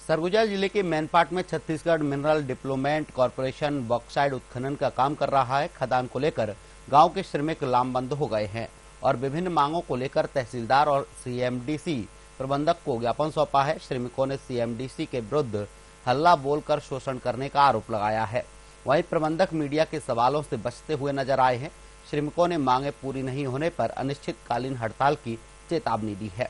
सरगुजा जिले के मैनपाट में Chhattisgarh mineral development corporation bauxite उत्खनन का काम कर रहा है। खदान को लेकर गांव के श्रमिक लामबंद हो गए हैं और विभिन्न मांगों को लेकर तहसीलदार और सीएमडीसी प्रबंधक को ज्ञापन सौंपा है। श्रमिकों ने सीएमडीसी के विरुद्ध हल्ला बोलकर शोषण करने का आरोप लगाया है। वहीं प्रबंधक मीडिया के सवालों से बचते हुए नजर आए हैं। श्रमिकों ने मांगे पूरी नहीं होने पर अनिश्चितकालीन हड़ताल की चेतावनी दी है।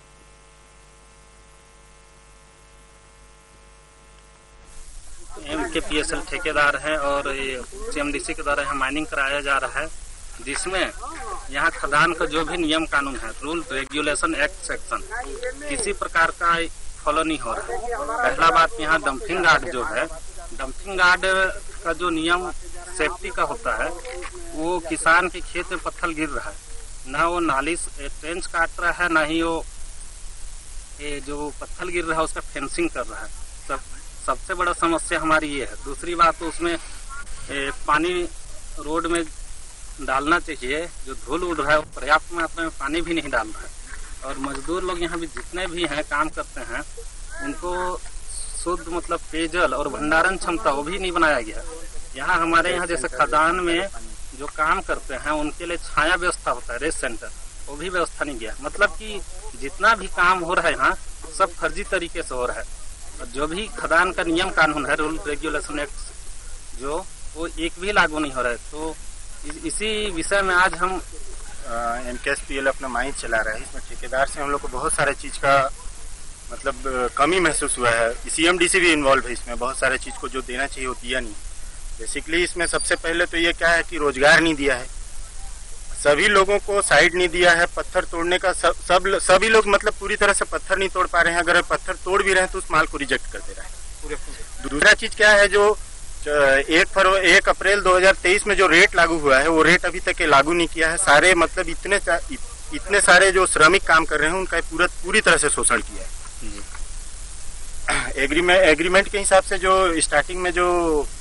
MKPSL ठेकेदार है और ये CMDC के द्वारा यहाँ माइनिंग कराया जा रहा है, जिसमें यहाँ खदान का जो भी नियम कानून है, रूल रेगुलेशन एक्ट सेक्शन, किसी प्रकार का फॉलो नहीं हो रहा है। पहला बात, यहाँ डंपिंग गार्ड जो है, डंपिंग गार्ड का जो नियम सेफ्टी का होता है, वो किसान के खेत में पत्थर गिर रहा है, ना वो नाली ट्रेंच काट रहा है, ना ही वो ये जो पत्थर गिर रहा है उसका फेंसिंग कर रहा है। सबसे बड़ा समस्या हमारी ये है। दूसरी बात, तो उसमें पानी रोड में डालना चाहिए, जो धूल उड़ रहा है वो पर्याप्त मात्रा में पानी भी नहीं डाल रहा है। और मजदूर लोग यहाँ भी जितने भी हैं काम करते हैं, उनको शुद्ध मतलब पेयजल और भंडारण क्षमता वो भी नहीं बनाया गया। यहाँ हमारे यहाँ जैसे खदान में जो काम करते हैं उनके लिए छाया व्यवस्था होता है, रेस्ट सेंटर, वो भी व्यवस्था नहीं गया। मतलब कि जितना भी काम हो रहा है यहाँ सब फर्जी तरीके से हो रहा है। और जो भी खदान का नियम कानून है, रूल रेगुलेशन एक्ट, जो वो एक भी लागू नहीं हो रहा है। तो इसी विषय में आज हम MKSPL अपना माइंड चला रहा है। इसमें ठेकेदार से हम लोग को बहुत सारे चीज़ का मतलब कमी महसूस हुआ है। CMDC भी इन्वॉल्व है इसमें, बहुत सारे चीज़ को जो देना चाहिए वो दिया नहीं। बेसिकली इसमें सबसे पहले तो ये क्या है कि रोजगार नहीं दिया है, सभी लोगों को साइड नहीं दिया है। पत्थर तोड़ने का सभी लोग मतलब पूरी तरह से पत्थर नहीं तोड़ पा रहे हैं। अगर पत्थर तोड़ भी रहे हैं तो उस माल को रिजेक्ट कर दे रहा है। दूसरा चीज क्या है, जो 1 अप्रैल 2023 में जो रेट लागू हुआ है वो रेट अभी तक लागू नहीं किया है। सारे मतलब इतने सारे जो श्रमिक काम कर रहे हैं उनका पूरी तरह से शोषण किया है। एग्रीमेंट के हिसाब से जो स्टार्टिंग में जो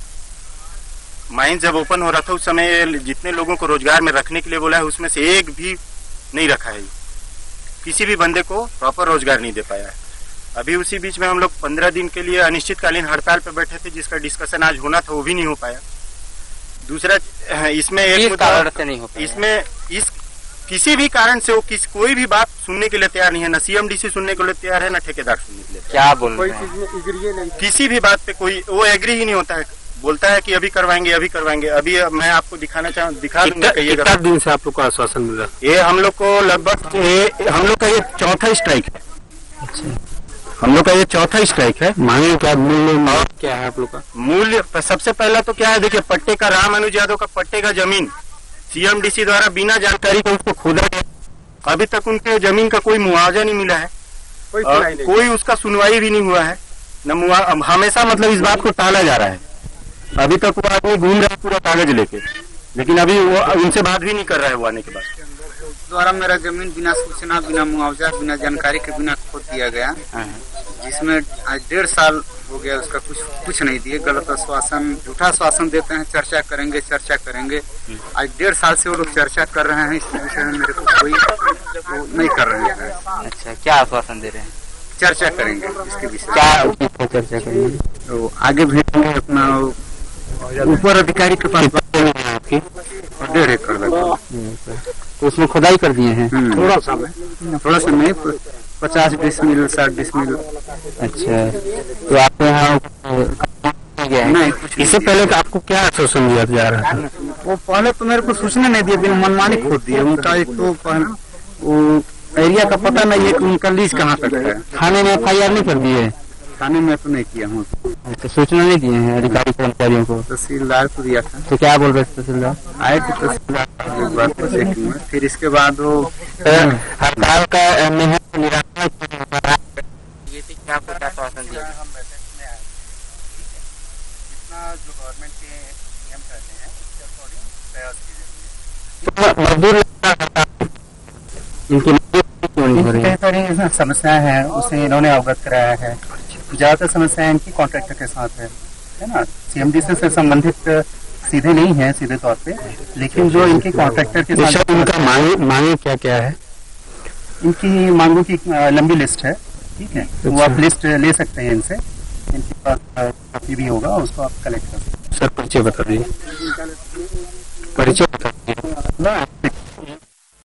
माइन जब ओपन हो रहा था उस समय जितने लोगों को रोजगार में रखने के लिए बोला है उसमें से एक भी नहीं रखा है। किसी भी बंदे को प्रॉपर रोजगार नहीं दे पाया है। अभी उसी बीच में हम लोग 15 दिन के लिए अनिश्चितकालीन हड़ताल पे बैठे थे, जिसका डिस्कशन आज होना था वो भी नहीं हो पाया। दूसरा, इसमें एक मुद्दा, इसमें इस किसी भी कारण से वो कोई भी बात सुनने के लिए तैयार नहीं है। ना CMDC सुनने के लिए तैयार है, ना ठेकेदार सुनने के लिए। क्या बोल रहे हैं? किसी भी बात पे कोई वो एग्री ही नहीं होता है। बोलता है कि अभी करवाएंगे, अभी करवाएंगे। अभी मैं आपको दिखा दूंगा। कितना दिन से आप लोग को आश्वासन मिला? ये हम लोग को लगभग हम लोग का ये चौथा स्ट्राइक है। अच्छा, हम लोग का ये चौथा स्ट्राइक है। मांगे क्या मूल्य और क्या है आप लोग का मूल्य? सबसे पहला तो क्या है, देखिए पट्टे का, राम अनुज यादव का पट्टे का जमीन CMDC द्वारा बिना जानकारी के उसको खोदा गया। अभी तक उनके जमीन का कोई मुआवजा नहीं मिला है, कोई उसका सुनवाई भी नहीं हुआ है। न हमेशा मतलब इस बात को टाला जा रहा है। अभी तक वो आदमी घूम रहा है पूरा कागज लेके, लेकिन अभी वो उनसे बात भी नहीं कर रहा है। वो आने के बाद द्वारा मेरा जमीन बिना सूचना, बिना मुआवजा, बिना जानकारी के बिना खोद दिया गया, जिसमें आज 1.5 साल हो गया। उसका कुछ नहीं दिए। गलत आश्वासन, झूठा आश्वासन देते हैं, चर्चा करेंगे। आज 1.5 साल से वो लोग चर्चा कर रहे हैं। इस विषय में मेरे को कोई वो नहीं कर रहे हैं। अच्छा, क्या आश्वासन दे रहे हैं? चर्चा करेंगे इसके विषय। क्या चर्चा करेंगे? तो आगे भेजेंगे अपना ऊपर अधिकारी के पास आपकी 1.5 एकड़ तो उसमें खुदाई कर दिए हैं? थोड़ा सा नहीं, 50 डिसमिल 60 डिसमिल। अच्छा, तो आपको यहाँ नहीं, इससे पहले आपको क्या आश्वासन दिया जा रहा था? वो पहले तो मेरे को सूचना नहीं दिया, बिना मनमानी खोद दिए। उनका एक तो वो एरिया का पता नहीं है कि उनका लीज कहाँ तक है। थाने में FIR नहीं कर दिए? थाने में तो नहीं किया हूँ। तो सूचना नहीं दिए हैं अधिकारी कर्मचारियों को? तहसीलदार को दिया था। तो क्या बोल रहे थे तहसीलदार? आए थे तहसीलदार, एक बार तो चेकिंग में। फिर इसके बाद वो हड़ताल का निराकरण क्या कुछ आश्वासन दिया? जो गवर्नमेंट के नियम कहते हैं उसके अकॉर्डिंग मजदूर इनकी समस्या है, उसे इन्होंने अवगत कराया है। ज्यादातर समस्या इनकी कॉन्ट्रैक्टर के साथ है ना। CMDC से संबंधित सीधे नहीं है, सीधे तौर पे, लेकिन जो इनकी कॉन्ट्रैक्टर के साथ इनका मांगे क्या क्या है? इनकी मांगों की लंबी लिस्ट है। ठीक है, तो वो आप लिस्ट ले सकते हैं इनसे। इनके पास कॉपी भी होगा, उसको आप कलेक्ट कर सकते सर परिचय बता दीजिए। परिचय बता दीजिए। हैं।